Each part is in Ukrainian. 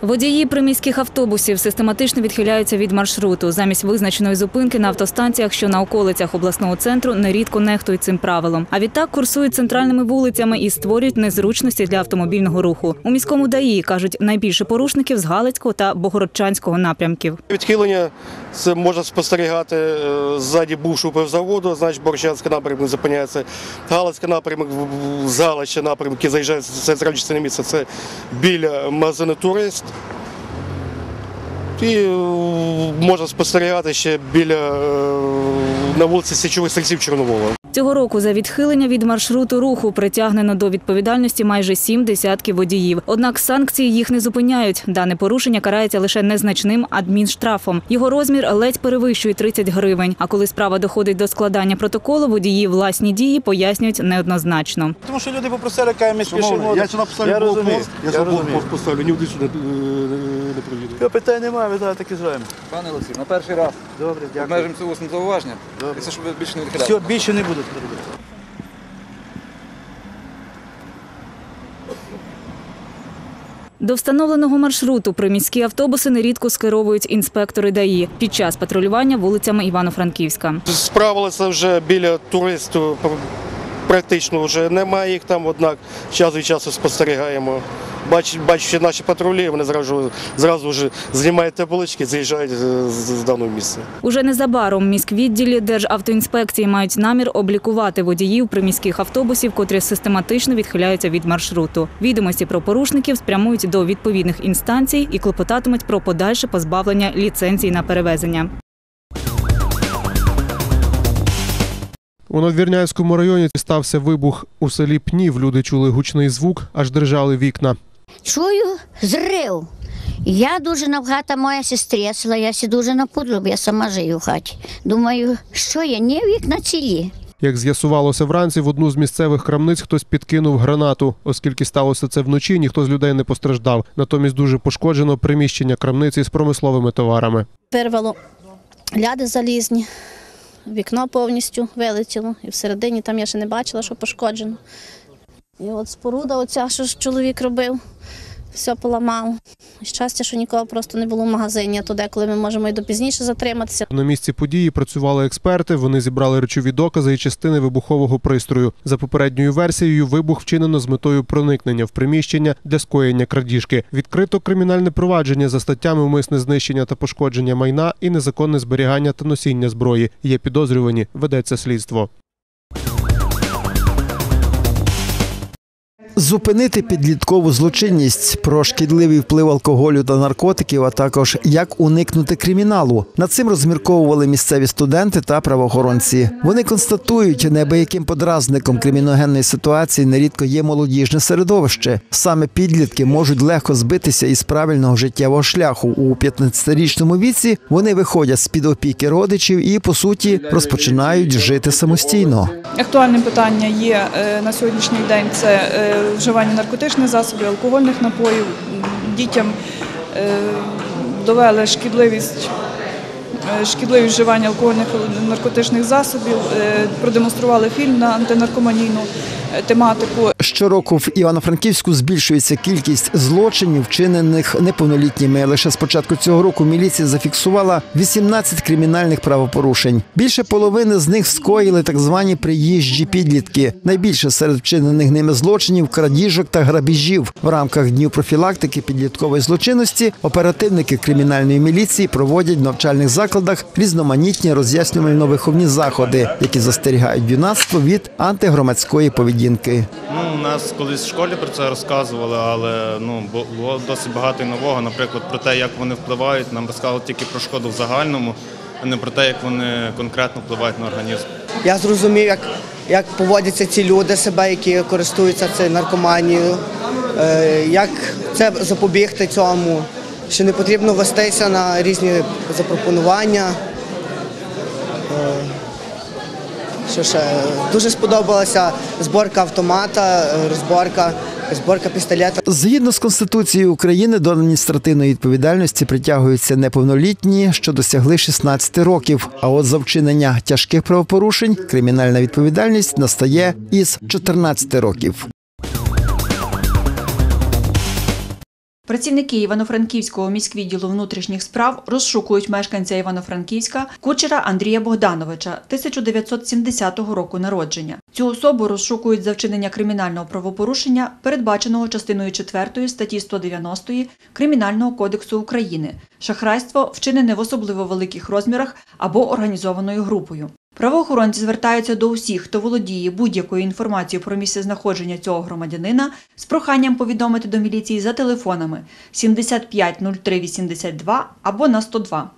Водії приміських автобусів систематично відхиляються від маршруту. Замість визначеної зупинки на автостанціях, що на околицях обласного центру, нерідко нехтують цим правилом. А відтак курсують центральними вулицями і створюють незручності для автомобільного руху. У міському ДАІ, кажуть, найбільше порушників з Галицького та Богородчанського напрямків. Відхилення це можна спостерігати ззаді бувшого пивзаводу, значить Богородчанський напрямок зупиняється. Галицький напрямок, з Галича напрямок, який заїжджає в центральне частине міста, це біля магазину «Турист». І можна спостерігати ще на вулиці Січових Стрільців Чорновола. Цього року за відхилення від маршруту руху притягнено до відповідальності майже 7 десятків водіїв. Однак санкції їх не зупиняють. Дане порушення карається лише незначним адмінштрафом. Його розмір ледь перевищує 30 гривень. А коли справа доходить до складання протоколу, водії власні дії пояснюють неоднозначно. Тому що люди попросили, яка ми спішимо. Я сюди поставлю блокпост, ні туди сюди не проїду. Питань немає, ми зараз так і зробимо. Пане Олексій, на перший раз. Добре, дякую. Обмежимося усним зауваженням. І це, щоб ви більше не відхиляли. Все, більше не буду. До встановленого маршруту приміські автобуси нерідко скеровують інспектори ДАІ під час патрулювання вулицями Івано-Франківська. Справилися вже біля «Туристу», практично вже немає їх там, однак час від часу спостерігаємо. Бачачи наші патрулі, вони зразу вже знімають таблички, заїжджають з даного місця. Уже незабаром міськвідділі Державтоінспекції мають намір облікувати водіїв приміських автобусів, котрі систематично відхиляються від маршруту. Відомості про порушників спрямують до відповідних інстанцій і клопотатимуть про подальше позбавлення ліцензії на перевезення. У Надвірнянському районі стався вибух. У селі Пнів люди чули гучний звук, аж дрижали вікна. Чую зрив. Я дуже навгата моя сестресла, я сі дуже напудрила, бо я сама живу в хаті. Думаю, що я, ні, вікна цілі. Як з'ясувалося вранці, в одну з місцевих крамниць хтось підкинув гранату. Оскільки сталося це вночі, ніхто з людей не постраждав. Натомість дуже пошкоджено приміщення крамниці з промисловими товарами. Вирвало ляди залізні, вікно повністю вилетіло. І всередині там я ще не бачила, що пошкоджено. І от споруда оця, що ж чоловік робив, все поламало. Щастя, що нікого просто не було в магазині, а то деколи ми можемо і до пізніше затриматися. На місці події працювали експерти, вони зібрали речові докази і частини вибухового пристрою. За попередньою версією, вибух вчинено з метою проникнення в приміщення для скоєння крадіжки. Відкрито кримінальне провадження за статтями умисне знищення та пошкодження майна і незаконне зберігання та носіння зброї. Є підозрювані, ведеться слідство. Зупинити підліткову злочинність, про шкідливий вплив алкоголю та наркотиків, а також як уникнути криміналу. Над цим розмірковували місцеві студенти та правоохоронці. Вони констатують, неабияким подразником криміногенної ситуації нерідко є молодіжне середовище. Саме підлітки можуть легко збитися із правильного життєвого шляху. У 15-річному віці вони виходять з-під опіки родичів і, по суті, розпочинають жити самостійно. Актуальним питанням є на сьогоднішній день – це вживання наркотичних засобів, алкогольних напоїв. Дітям довели шкідливість вживання алкогольних наркотичних засобів, продемонстрували фільм на антинаркоманійну тематику. Щороку в Івано-Франківську збільшується кількість злочинів, вчинених неповнолітніми. Лише з початку цього року міліція зафіксувала 18 кримінальних правопорушень. Більше половини з них скоїли так звані приїжджі підлітки. Найбільше серед вчинених ними злочинів – крадіжок та грабіжів. В рамках днів профілактики підліткової злочинності оперативники кримінальної міліції проводять в навчальних закладах різноманітні роз'яснювально-виховні заходи, які застерігають юнацтво від антигромадської поведінки. У нас колись в школі про це розказували, але було досить багато і нового. Наприклад, про те, як вони впливають, нам розказували тільки про шкоду в загальному, а не про те, як вони конкретно впливають на організм. Я зрозумів, як поводяться ці люди себе, які користуються цією наркоманією, як це запобігти цьому, що не потрібно вестися на різні запропонування. Що ще? Дуже сподобалася зборка автомата, зборка пістолета. Згідно з Конституцією України до адміністративної відповідальності притягуються неповнолітні, що досягли 16 років. А от за вчинення тяжких правопорушень кримінальна відповідальність настає із 14 років. Працівники Івано-Франківського міськвідділу внутрішніх справ розшукують мешканця Івано-Франківська Кучера Андрія Богдановича, 1970 року народження. Цю особу розшукують за вчинення кримінального правопорушення, передбаченого частиною 4 статті 190 Кримінального кодексу України – шахрайство, вчинене в особливо великих розмірах або організованою групою. Правоохоронці звертаються до усіх, хто володіє будь-якою інформацією про місцезнаходження цього громадянина, з проханням повідомити до міліції за телефонами 75 03 82 або на 102.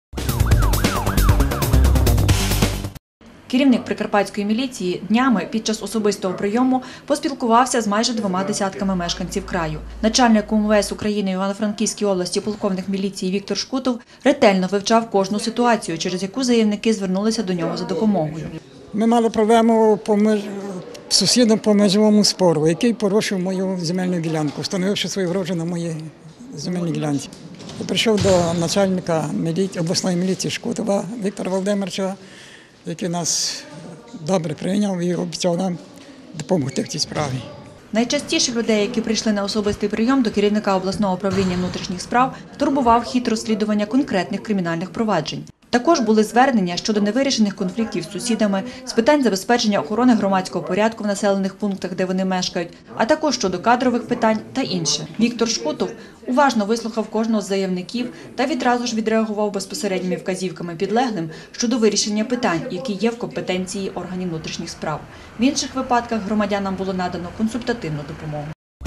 Керівник Прикарпатської міліції днями під час особистого прийому поспілкувався з майже 2 десятками мешканців краю. Начальник УМВС України в Івано-Франківській області полковник міліції Віктор Шкутов ретельно вивчав кожну ситуацію, через яку заявники звернулися до нього за допомогою. Ми мали проблему з сусідом по межовому спору, який порушив мою земельну ділянку, встановивши свою гроші на моїй земельній ділянці. Я прийшов до начальника обласної міліції Шкутова Віктора Володимировича, який нас добре прийняв і обіцяв нам допомогти в цій справі. Найчастіше людей, які прийшли на особистий прийом до керівника обласного управління внутрішніх справ, турбував хід розслідування конкретних кримінальних проваджень. Також були звернення щодо невирішених конфліктів з сусідами, з питань забезпечення охорони громадського порядку в населених пунктах, де вони мешкають, а також щодо кадрових питань та інше. Віктор Шкутов уважно вислухав кожного з заявників та відразу ж відреагував безпосередніми вказівками підлеглим щодо вирішення питань, які є в компетенції органів внутрішніх справ. В інших випадках громадянам було надано консультативну допомогу.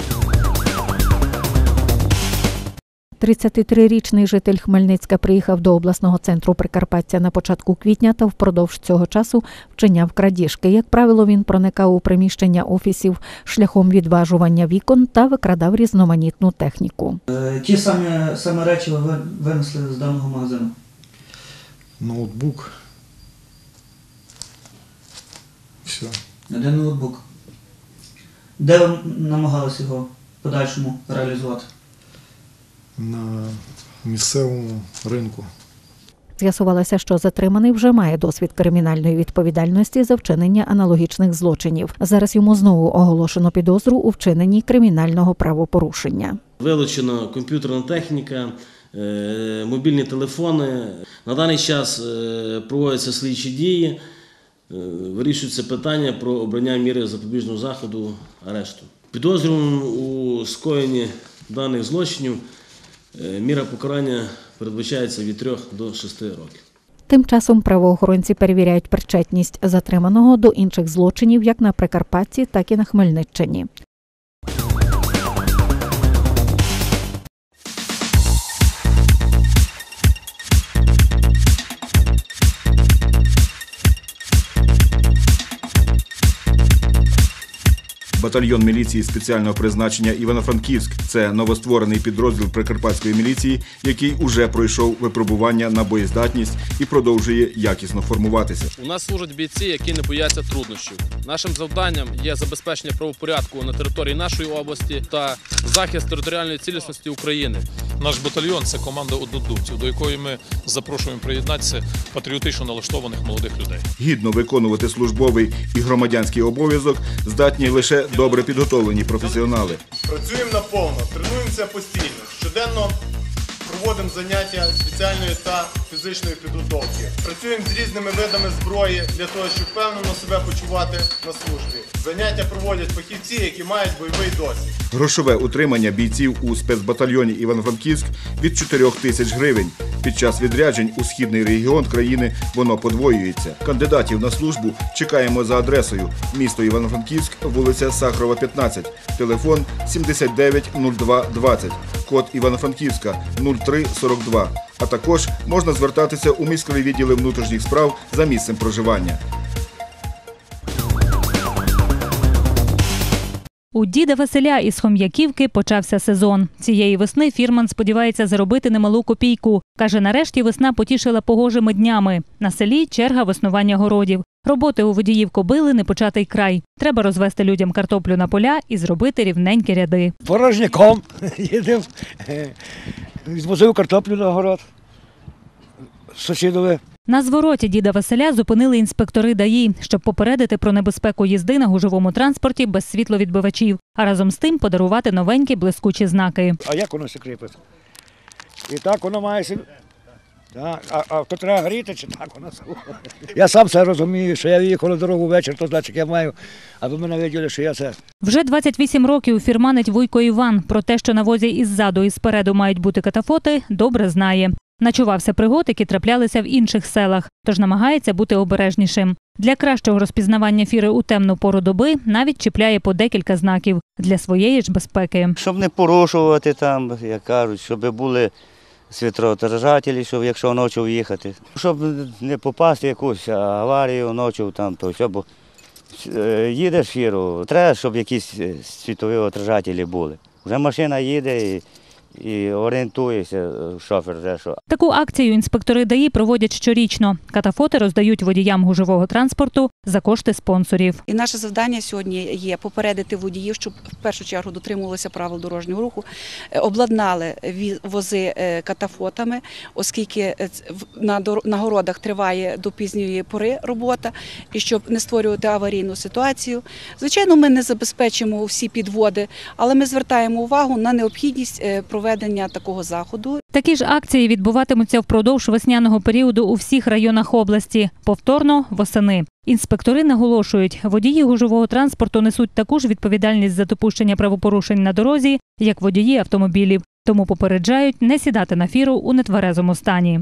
33-річний житель Хмельницька приїхав до обласного центру Прикарпаття на початку квітня та впродовж цього часу вчиняв крадіжки. Як правило, він проникав у приміщення офісів шляхом відважування вікон та викрадав різноманітну техніку. Ті самі речі ви винесли з даного магазину? Ноутбук. Все. Один ноутбук. Де ви намагалися його в подальшому реалізувати? На місцевому ринку. З'ясувалося, що затриманий вже має досвід кримінальної відповідальності за вчинення аналогічних злочинів. Зараз йому знову оголошено підозру у вчиненні кримінального правопорушення. Вилучена комп'ютерна техніка, мобільні телефони. На даний час проводяться слідчі дії, вирішується питання про обрання міри запобіжного заходу арешту. Підозрюваним у скоєнні даних злочинів міра покарання передбачається від 3 до 6 років. Тим часом правоохоронці перевіряють причетність затриманого до інших злочинів як на Прикарпатті, так і на Хмельниччині. Батальйон міліції спеціального призначення «Івано-Франківськ» – це новостворений підрозділ Прикарпатської міліції, який уже пройшов випробування на боєздатність і продовжує якісно формуватися. У нас служать бійці, які не бояться труднощів. Нашим завданням є забезпечення правопорядку на території нашої області та захист територіальної цілісності України. Наш батальйон – це команда однодумців, до якої ми запрошуємо приєднатися патріотично налаштованих молодих людей. Гідно виконувати службовий і громадянський обов'язок здатні лише добре підготовлені професіонали. Працюємо наповно, тренуємося постійно. Щоденно проводимо заняття спеціальної та фізичної підготовки. Працюємо з різними видами зброї для того, щоб впевнено себе почувати на службі. Заняття проводять фахівці, які мають бойовий досвід. Грошове утримання бійців у спецбатальйоні «Івано-Франківськ» від 4 тисяч гривень. Під час відряджень у східний регіон країни воно подвоюється. Кандидатів на службу чекаємо за адресою: місто Івано-Франківськ, вулиця Сахарова, 15, телефон 79 02 20, код Івано-Франківська 0342, а також можна звертатися у міські відділи внутрішніх справ за місцем проживання. У діда Василя із Хом'яківки почався сезон. Цієї весни фірман сподівається заробити немалу копійку. Каже, нарешті весна потішила погожими днями. На селі черга веснування городів. Роботи у водіїв кобили непочатий край. Треба розвести людям картоплю на поля і зробити рівненькі ряди. Порожняком їдемо, звозив картоплю на город сусідове. На звороті діда Василя зупинили інспектори ДАІ, щоб попередити про небезпеку їзди на гужовому транспорті без світловідбивачів, а разом з тим подарувати новенькі блискучі знаки. А як воно все кріпиться? І так воно має себе. А то треба гріти, чи так воно? Я сам це розумію, що я їхав дорогу ввечері, то значить я маю, аби мене виділи, що я це. Вже 28 років фірманить Вуйко Іван. Про те, що на возі іззаду і спереду мають бути катафоти, добре знає. Начувався пригод, які траплялися в інших селах, тож намагається бути обережнішим. Для кращого розпізнавання фіри у темну пору доби навіть чіпляє по декілька знаків для своєї ж безпеки. Щоб не порушувати там, як кажуть, щоб були світлодержателі, щоб якщо ночі їхати, щоб не попасти в якусь аварію ночі, там, то все, бо їдеш фіру, треба, щоб якісь світлові держателі були. Вже машина їде і орієнтується шофер. Таку акцію інспектори ДАІ проводять щорічно. Катафоти роздають водіям гужового транспорту за кошти спонсорів. І наше завдання сьогодні є попередити водіїв, щоб в першу чергу дотримувалися правил дорожнього руху, обладнали вози катафотами, оскільки на городах триває до пізньої пори робота, і щоб не створювати аварійну ситуацію. Звичайно, ми не забезпечимо всі підводи, але ми звертаємо увагу на необхідність проведення такого заходу. Такі ж акції відбуватимуться впродовж весняного періоду у всіх районах області, повторно восени. Інспектори наголошують, водії гужового транспорту несуть таку ж відповідальність за допущення правопорушень на дорозі, як водії автомобілів. Тому попереджають не сідати на фіру у нетверезому стані.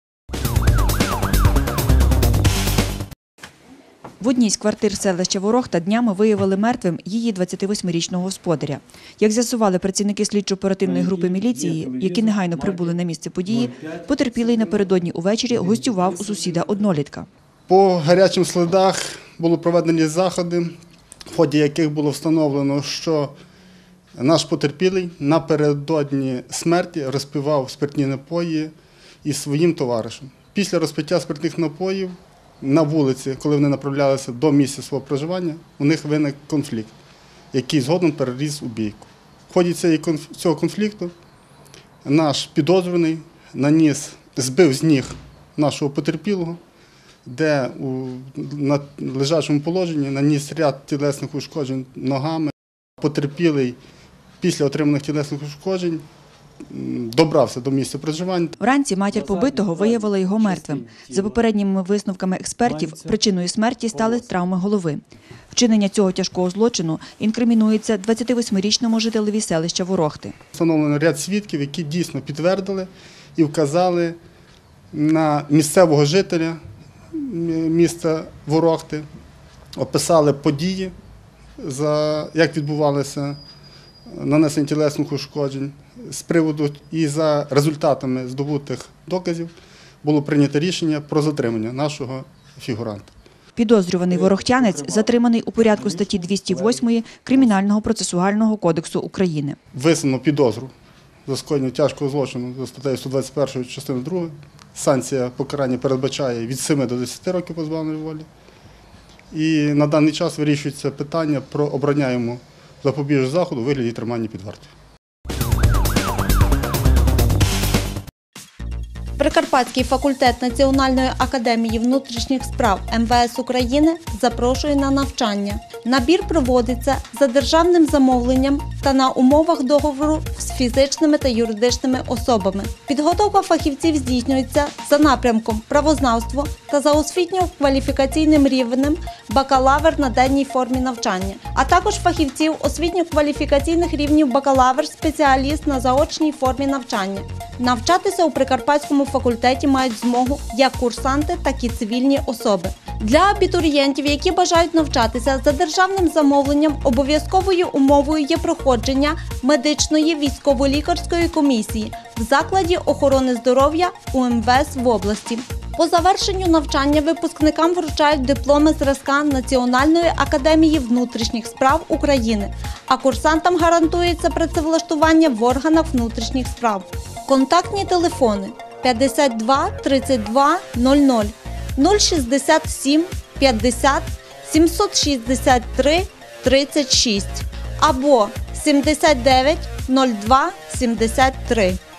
В одній з квартир селища Ворохта днями виявили мертвим її 28-річного господаря. Як з'ясували працівники слідчо-оперативної групи міліції, які негайно прибули на місце події, потерпілий напередодні увечері гостював у сусіда-однолітка. По гарячим слідах були проведені заходи, в ході яких було встановлено, що наш потерпілий напередодні смерті розпивав спиртні напої із своїм товаришем. Після розпиття спиртних напоїв на вулиці, коли вони направлялися до місця свого проживання, у них виник конфлікт, який згодом переріс у бійку. В ході цього конфлікту наш підозрюваний збив з ніг нашого потерпілого, де на лежачому положенні наніс ряд тілесних ушкоджень ногами. Потерпілий після отриманих тілесних ушкоджень добрався до місця проживання. Вранці матір побитого виявила його мертвим. За попередніми висновками експертів, причиною смерті стали травми голови. Вчинення цього тяжкого злочину інкримінується 28-річному жителеві селища Ворохти. Встановлено ряд свідків, які дійсно підтвердили і вказали на місцевого жителя міста Ворохти, описали події, як відбувалося нанесення тілесних ушкоджень. З приводу і за результатами здобутих доказів було прийнято рішення про затримання нашого фігуранта. Підозрюваний ворохтянець затриманий у порядку статті 208 Кримінального процесуального кодексу України. Висунено підозру за скоєння тяжкого злочину за статтею 121 частини 2. Санкція покарання передбачає від 7 до 10 років позбавлення волі. І на даний час вирішується питання про обрання йому запобіжного заходу у вигляді тримання під вартою. Прикарпатський факультет Національної академії внутрішніх справ МВС України запрошує на навчання. Набір проводиться за державним замовленням та на умовах договору з фізичними та юридичними особами. Підготовка фахівців здійснюється за напрямком правознавство та за освітньо-кваліфікаційним рівнем бакалавр на денній формі навчання, а також фахівців освітньо-кваліфікаційних рівнів бакалавр-спеціаліст на заочній формі навчання. Навчатися у Прикарпатському факультеті мають змогу як курсанти, так і цивільні особи. Для абітурієнтів, які бажають навчатися за державним замовленням, обов'язковою умовою є проходження медичної військово-лікарської комісії в закладі охорони здоров'я УМВС в області. По завершенню навчання випускникам вручають дипломи зразка Національної академії внутрішніх справ України, а курсантам гарантується працевлаштування в органах внутрішніх справ. Контактні телефони 52 32 00, 067 50 763 36 або 79 02 73.